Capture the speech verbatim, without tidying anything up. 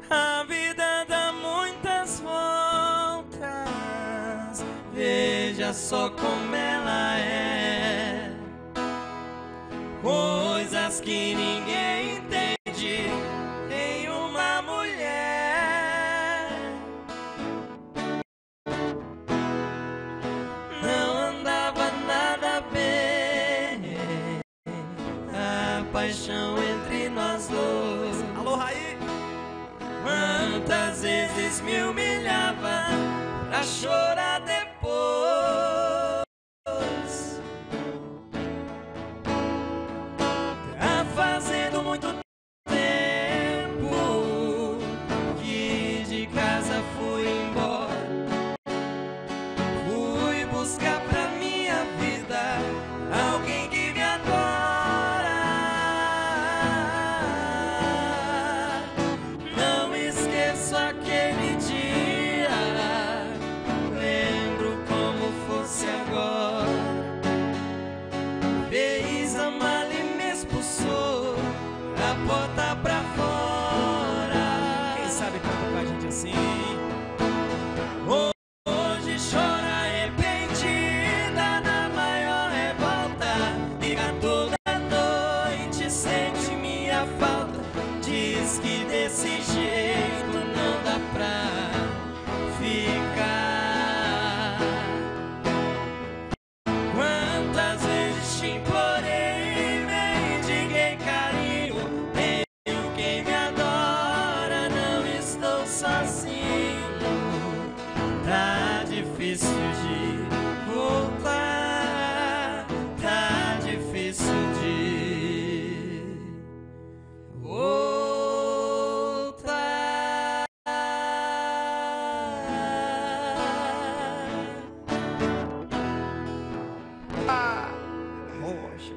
A vida dá muitas voltas, veja só como ela é. Coisas que ninguém entende em uma mulher. Não andava nada bem a paixão entre nós dois. Alô, Raí! Quantas vezes me humilhava pra chorar depois. Tá fazendo muito tempo que de casa fui embora. Fui buscar pra minha vida alguém que me adora. Não esqueço aquele dia, lembro como fosse agora. Fez a mala e me expulsou, a porta pra fora. Quem sabe canta com a gente assim? Hoje chora arrependida na maior revolta. Liga toda noite, sente minha falta. Diz que desse jeito não dá pra ficar. Quantas vezes te implorei, mendiguei carinho. Tenho quem me adora, não estou sozinho. Tá difícil de voltar, tá difícil de voltar. Rocha.